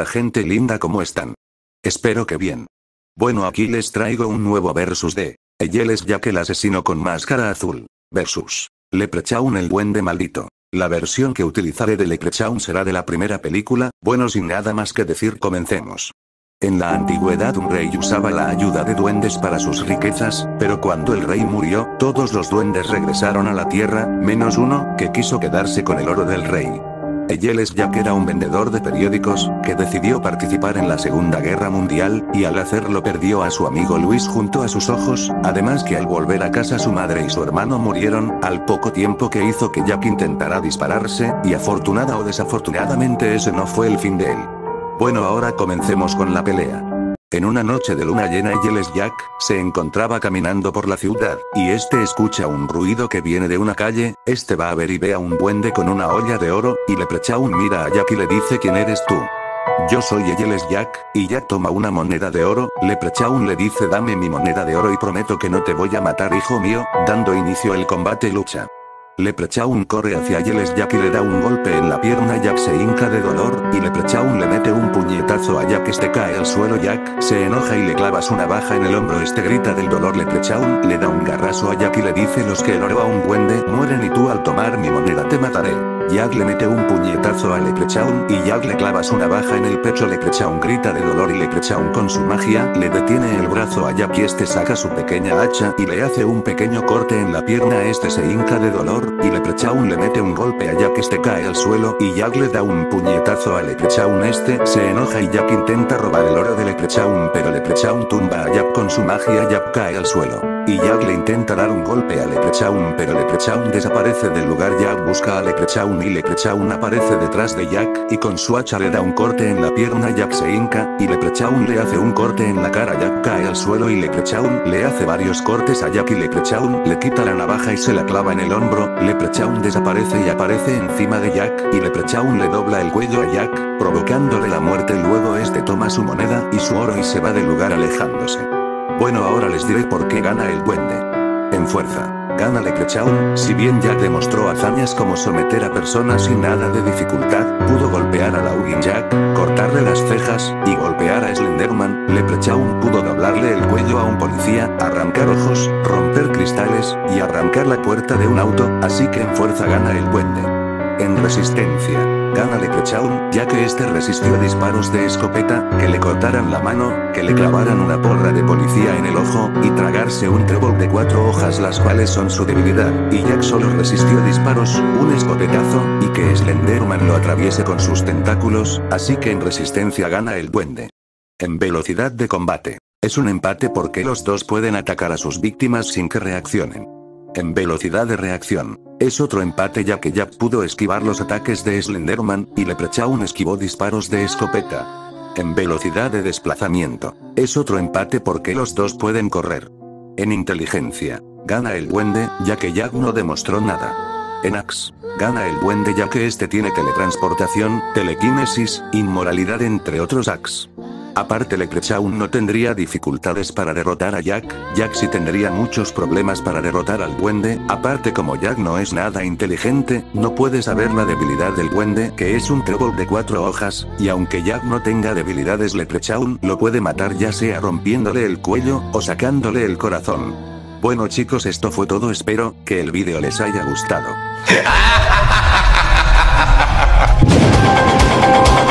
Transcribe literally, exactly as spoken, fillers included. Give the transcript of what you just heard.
Hola gente linda, ¿cómo están? Espero que bien. Bueno, aquí les traigo un nuevo versus de Eyles Jack el asesino con máscara azul versus Leprechaun el duende maldito. La versión que utilizaré de Leprechaun será de la primera película. Bueno, sin nada más que decir, comencemos. En la antigüedad un rey usaba la ayuda de duendes para sus riquezas, pero cuando el rey murió, todos los duendes regresaron a la tierra, menos uno, que quiso quedarse con el oro del rey. Eyles Jack era un vendedor de periódicos, que decidió participar en la Segunda Guerra Mundial, y al hacerlo perdió a su amigo Luis junto a sus ojos, además que al volver a casa su madre y su hermano murieron, al poco tiempo que hizo que Jack intentara dispararse, y afortunada o desafortunadamente ese no fue el fin de él. Bueno, ahora comencemos con la pelea. En una noche de luna llena, Eyles Jack se encontraba caminando por la ciudad, y este escucha un ruido que viene de una calle. Este va a ver y ve a un duende con una olla de oro, y Leprechaun mira a Jack y le dice: ¿quién eres tú? Yo soy Eyles Jack, y Jack toma una moneda de oro. Leprechaun le dice: dame mi moneda de oro y prometo que no te voy a matar, hijo mío. Dando inicio el combate y lucha. Leprechaun corre hacia Eyles Jack y le da un golpe en la pierna. Jack se hinca de dolor, y Leprechaun le mete un puñetazo a Jack. Este cae al suelo. Jack se enoja y le clava su navaja en el hombro. Este grita del dolor. Leprechaun le da un garrazo a Jack y le dice: los que el oro a un duende mueren y tú al tomar mi moneda te mataré. Jack le mete un puñetazo a Leprechaun y Jack le clava su navaja en el pecho. Leprechaun grita de dolor y Leprechaun con su magia le detiene el brazo a Jack y este saca su pequeña hacha y le hace un pequeño corte en la pierna. Este se hinca de dolor y Leprechaun le mete un golpe a Jack. Este cae al suelo y Jack le da un puñetazo a Leprechaun. Este se enoja y Jack intenta robar el oro de Leprechaun, pero Leprechaun tumba a Jack con su magia. Jack cae al suelo y Jack le intenta dar un golpe a Leprechaun, pero Leprechaun desaparece del lugar. Jack busca a Leprechaun y Leprechaun aparece detrás de Jack y con su hacha le da un corte en la pierna. Jack se hinca y Leprechaun le hace un corte en la cara. Jack cae al suelo y Leprechaun le hace varios cortes a Jack y Leprechaun le quita la navaja y se la clava en el hombro. Leprechaun desaparece y aparece encima de Jack y Leprechaun le dobla el cuello a Jack, provocándole la muerte. Luego este toma su moneda y su oro y se va del lugar alejándose. Bueno, ahora les diré por qué gana el duende. En fuerza. Gana Leprechaun. Si bien Jack demostró hazañas como someter a personas sin nada de dificultad, pudo golpear a Laugin Jack, cortarle las cejas, y golpear a Slenderman, Leprechaun pudo doblarle el cuello a un policía, arrancar ojos, romper cristales, y arrancar la puerta de un auto, así que en fuerza gana el duende. En resistencia. Gana Leprechaun, ya que este resistió disparos de escopeta, que le cortaran la mano, que le clavaran una porra de policía en el ojo, y tragarse un trébol de cuatro hojas, las cuales son su debilidad, y Jack solo resistió disparos, un escopetazo, y que Slenderman lo atraviese con sus tentáculos, así que en resistencia gana el duende. En velocidad de combate. Es un empate porque los dos pueden atacar a sus víctimas sin que reaccionen. En velocidad de reacción. Es otro empate ya que Jack pudo esquivar los ataques de Slenderman, y Leprechaun esquivó disparos de escopeta. En velocidad de desplazamiento. Es otro empate porque los dos pueden correr. En inteligencia. Gana el duende, ya que Jack no demostró nada. En Axe. Gana el duende ya que este tiene teletransportación, telequinesis, inmoralidad entre otros Axe. Aparte Leprechaun no tendría dificultades para derrotar a Jack, Jack sí tendría muchos problemas para derrotar al duende. Aparte como Jack no es nada inteligente, no puede saber la debilidad del duende, que es un trébol de cuatro hojas, y aunque Jack no tenga debilidades, Leprechaun lo puede matar ya sea rompiéndole el cuello, o sacándole el corazón. Bueno chicos, esto fue todo, espero que el vídeo les haya gustado.